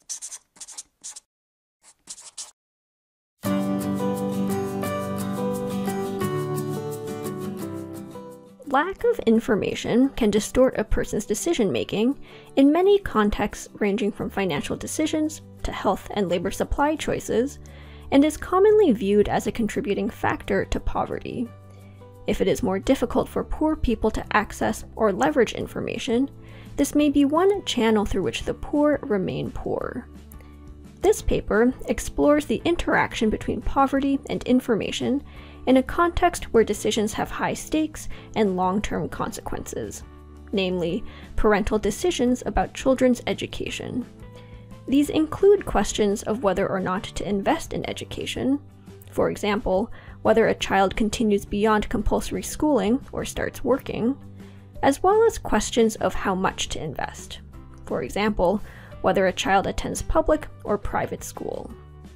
Lack of information can distort a person's decision-making in many contexts ranging from financial decisions to health and labor supply choices, and is commonly viewed as a contributing factor to poverty. If it is more difficult for poor people to access or leverage information, this may be one channel through which the poor remain poor. This paper explores the interaction between poverty and information in a context where decisions have high stakes and long-term consequences, namely parental decisions about children's education. These include questions of whether or not to invest in education, for example, whether a child continues beyond compulsory schooling or starts working, as well as questions of how much to invest, for example, whether a child attends public or private school.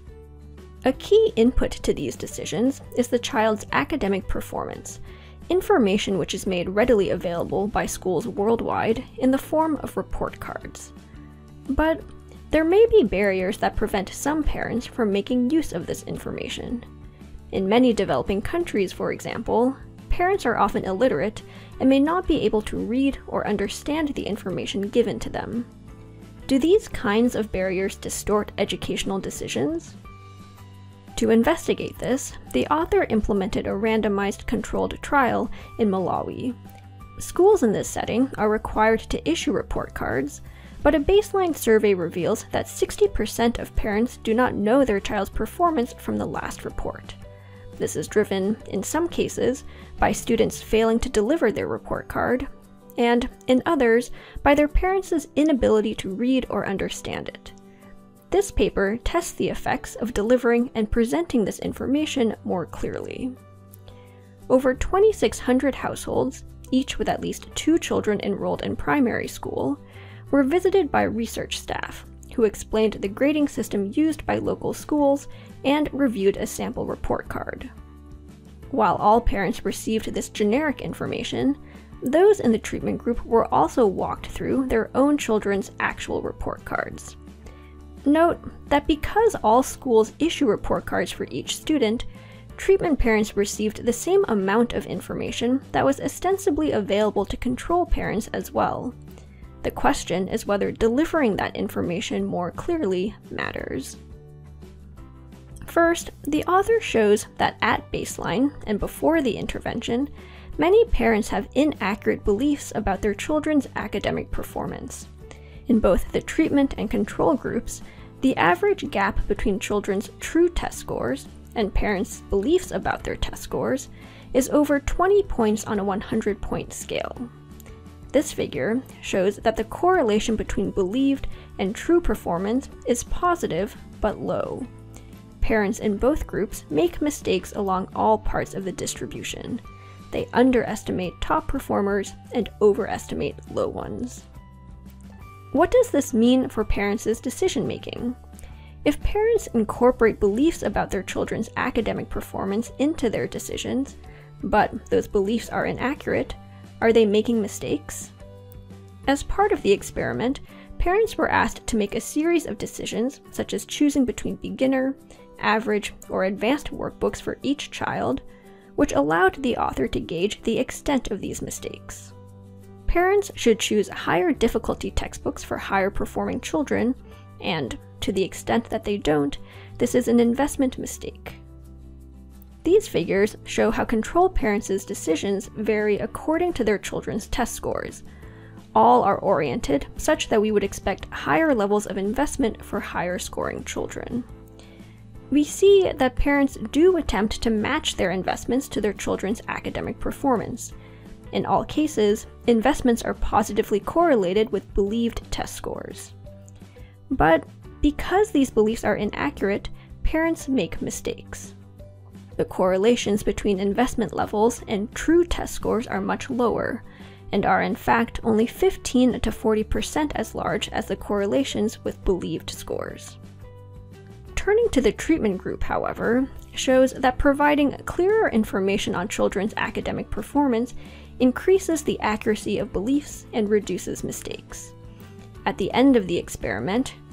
A key input to these decisions is the child's academic performance, information which is made readily available by schools worldwide in the form of report cards. But there may be barriers that prevent some parents from making use of this information. In many developing countries, for example, parents are often illiterate and may not be able to read or understand the information given to them. Do these kinds of barriers distort educational decisions? To investigate this, the author implemented a randomized controlled trial in Malawi. Schools in this setting are required to issue report cards, but a baseline survey reveals that 60% of parents do not know their child's performance from the last report. This is driven, in some cases, by students failing to deliver their report card, and, in others, by their parents' inability to read or understand it. This paper tests the effects of delivering and presenting this information more clearly. Over 2,600 households, each with at least 2 children enrolled in primary school, were visited by research staff, who explained the grading system used by local schools and reviewed a sample report card. While all parents received this generic information, those in the treatment group were also walked through their own children's actual report cards. Note that because all schools issue report cards for each student, treatment parents received the same amount of information that was ostensibly available to control parents as well. The question is whether delivering that information more clearly matters. First, the author shows that at baseline and before the intervention, many parents have inaccurate beliefs about their children's academic performance. In both the treatment and control groups, the average gap between children's true test scores and parents' beliefs about their test scores is over 20 points on a 100-point scale. This figure shows that the correlation between believed and true performance is positive but low. Parents in both groups make mistakes along all parts of the distribution. They underestimate top performers and overestimate low ones. What does this mean for parents' decision-making? If parents incorporate beliefs about their children's academic performance into their decisions, but those beliefs are inaccurate, are they making mistakes? As part of the experiment, parents were asked to make a series of decisions, such as choosing between beginner, average, or advanced workbooks for each child, which allowed the author to gauge the extent of these mistakes. Parents should choose higher difficulty textbooks for higher performing children, and, to the extent that they don't, this is an investment mistake. These figures show how control parents' decisions vary according to their children's test scores. All are oriented such that we would expect higher levels of investment for higher scoring children. We see that parents do attempt to match their investments to their children's academic performance. In all cases, investments are positively correlated with believed test scores. But because these beliefs are inaccurate, parents make mistakes. The correlations between investment levels and true test scores are much lower, and are in fact only 15 to 40% as large as the correlations with believed scores. Turning to the treatment group, however, shows that providing clearer information on children's academic performance increases the accuracy of beliefs and reduces mistakes. At the end of the experiment,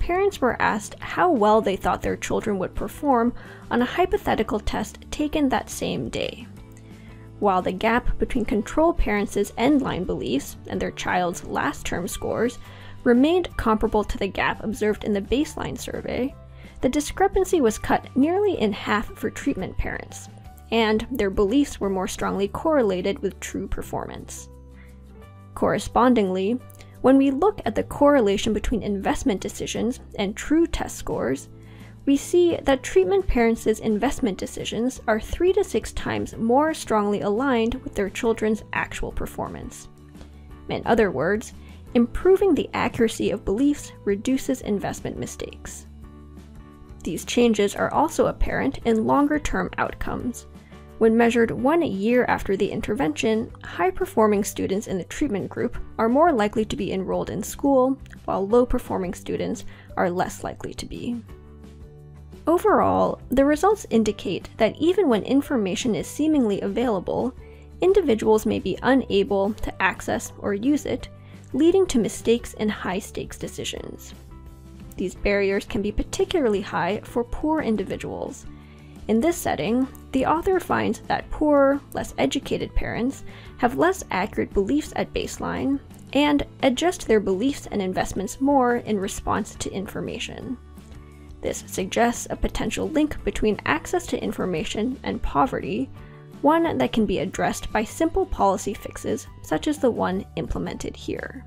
parents were asked how well they thought their children would perform on a hypothetical test taken that same day. While the gap between control parents' end-line beliefs and their child's last-term scores remained comparable to the gap observed in the baseline survey, the discrepancy was cut nearly in half for treatment parents, and their beliefs were more strongly correlated with true performance. Correspondingly, when we look at the correlation between investment decisions and true test scores, we see that treatment parents' investment decisions are 3 to 6 times more strongly aligned with their children's actual performance. In other words, improving the accuracy of beliefs reduces investment mistakes. These changes are also apparent in longer-term outcomes. When measured 1 year after the intervention, high-performing students in the treatment group are more likely to be enrolled in school, while low-performing students are less likely to be. Overall, the results indicate that even when information is seemingly available, individuals may be unable to access or use it, leading to mistakes in high-stakes decisions. These barriers can be particularly high for poor individuals. In this setting, the author finds that poor, less educated parents have less accurate beliefs at baseline and adjust their beliefs and investments more in response to information. This suggests a potential link between access to information and poverty, one that can be addressed by simple policy fixes such as the one implemented here.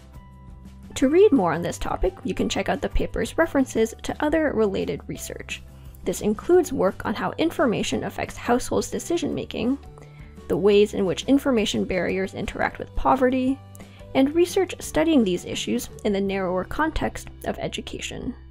To read more on this topic, you can check out the paper's references to other related research. This includes work on how information affects households' decision-making, the ways in which information barriers interact with poverty, and research studying these issues in the narrower context of education.